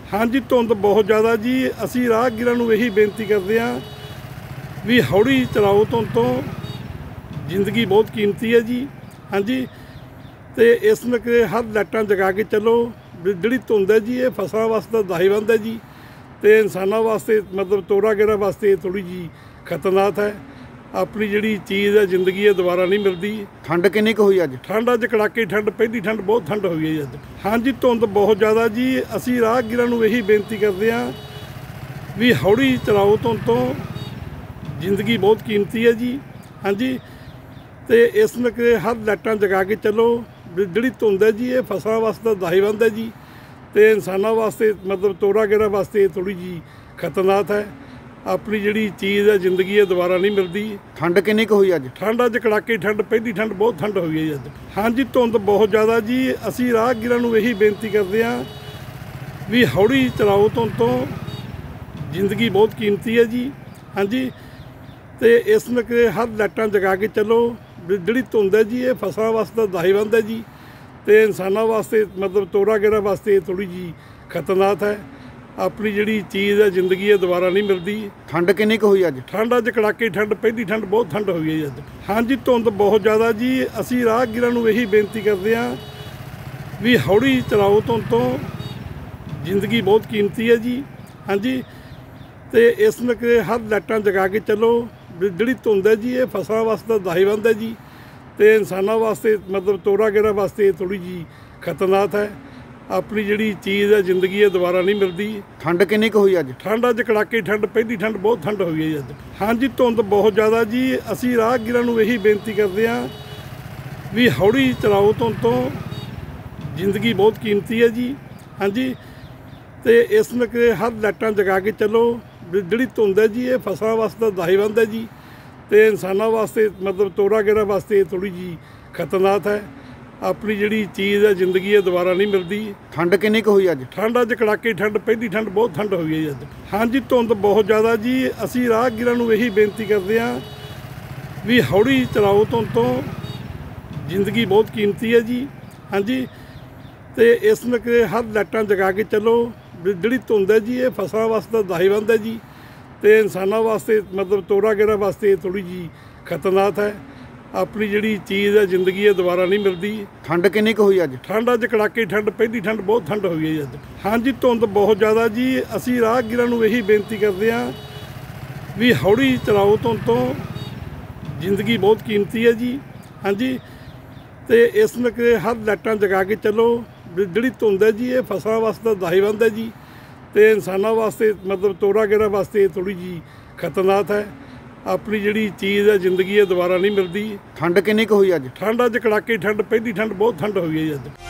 हाँ जी, धुंद बहुत ज़्यादा जी। असी राहगीरां नूं यही बेनती करते हैं भी हौली चलाओ धुंद तो, जिंदगी बहुत कीमती है जी। हाँ जी, तो इस नके हर लाइटां जगा के चलो। जिहड़ी धुंद है जी, ये फसलों वास्ते दाहीबंद है जी, तो इंसानों वास्ते मतलब तोरा गेरा वास्ते थोड़ी जी खतरनाक है। अपनी जिहड़ी चीज़ है जिंदगी है दोबारा नहीं मिलती। ठंड किन्नी कुछ हुई अज? ठंड अज कड़ाके ठंड, पहली ठंड बहुत ठंड हुई है अज। हाँ जी, धुंद बहुत ज़्यादा जी। असी राहगीरां नूं यही बेनती करते हैं भी हौली चलाओ धुंद तो, जिंदगी बहुत कीमती है जी। हाँ जी, तो इस नके हर लाइटां जगा के चलो। जिहड़ी धुंद है जी, ये फसलों वास्ते दाहीबंद है जी, तो इंसानों वास्ते मतलब तोरा गेरा वास्ते थोड़ी जी खतरनाक है। अपनी जिहड़ी चीज़ है जिंदगी है दोबारा नहीं मिलती। ठंड किन्नी कुछ हुई अज? ठंड अज कड़ाके ठंड, पहली ठंड बहुत ठंड हुई है अज। हाँ जी, धुंद बहुत ज़्यादा जी। असी राहगीरां नूं यही बेनती करते हैं भी हौली चलाओ धुंद तो, जिंदगी बहुत कीमती है जी। हाँ जी, तो इस नके हर लाइटां जगा के चलो। जिहड़ी धुंद है जी, ये फसलों वास्ते दाहीबंद है जी, तो इंसानों वास्ते मतलब तोरा गेरा वास्ते थोड़ी जी खतरनाक है। अपनी जिहड़ी चीज़ है जिंदगी है दोबारा नहीं मिलती। ठंड किन्नी कुछ हुई अज? ठंड अज कड़ाके ठंड, पहली ठंड बहुत ठंड हुई है अज। हाँ जी, धुंद बहुत ज़्यादा जी। असी राहगीरां नूं यही बेनती करते हैं भी हौली चलाओ धुंद तो, जिंदगी बहुत कीमती है जी। हाँ जी, तो इस नके हर लाइटां जगा के चलो। जिहड़ी धुंद है जी, ये फसलों वास्ते दाहीबंद है जी, तो इंसानों वास्ते मतलब तोरा गेरा वास्ते थोड़ी जी खतरनाक है। अपनी जिहड़ी चीज़ है जिंदगी है दोबारा नहीं मिलती। ठंड किन्नी कुछ हुई अज? ठंड अज कड़ाके ठंड, पहली ठंड बहुत ठंड हुई है अज। हाँ जी, धुंद बहुत ज़्यादा जी। असी राहगीरां नूं यही बेनती करते हैं भी हौली चलाओ धुंद तो, जिंदगी बहुत कीमती है जी। हाँ जी, तो इस नके हर लाइटां जगा के चलो। जिहड़ी धुंद है जी, ये फसलों वास्ते दाहीबंद है जी, तो इंसानों वास्ते मतलब तोरा गेरा वास्ते थोड़ी जी खतरनाक है। अपनी जिहड़ी चीज़ है जिंदगी है दोबारा नहीं मिलती। ठंड किन्नी कुछ हुई अज? ठंड अज कड़ाके ठंड, पहली ठंड बहुत ठंड हुई है अज। हाँ जी, धुंद बहुत ज़्यादा जी। असी राहगीरां नूं यही बेनती करते हैं भी हौली चलाओ धुंद तो, जिंदगी बहुत कीमती है जी। हाँ जी, तो इस नके हर लाइटां जगा के चलो। जिहड़ी धुंद है जी, ये फसलों वास्ते दाहीबंद है जी, तो इंसानों वास्ते मतलब तोरा गेरा वास्ते थोड़ी जी खतरनाक है। अपनी जिहड़ी चीज़ है जिंदगी है दोबारा नहीं मिलती। ठंड किन्नी कुछ हुई अज? ठंड अज कड़ाके ठंड, पहली ठंड बहुत ठंड हुई है अज। हाँ जी, धुंद बहुत ज़्यादा जी। असी राहगीरां नूं यही बेनती करते हैं भी हौली चलाओ धुंद तो, जिंदगी बहुत कीमती है जी। हाँ जी, तो इस नके हर लाइटां जगा के चलो। जिहड़ी धुंद है जी, ये फसलों वास्ते दाहीबंद है जी, तो इंसानों वास्ते मतलब तोरा गेरा वास्ते थोड़ी जी खतरनाक है। अपनी जिहड़ी चीज़ है जिंदगी है दोबारा नहीं मिलती। ठंड किन्नी कुछ हुई अज? ठंड अज कड़ाके ठंड, पहली ठंड बहुत ठंड हुई है अज।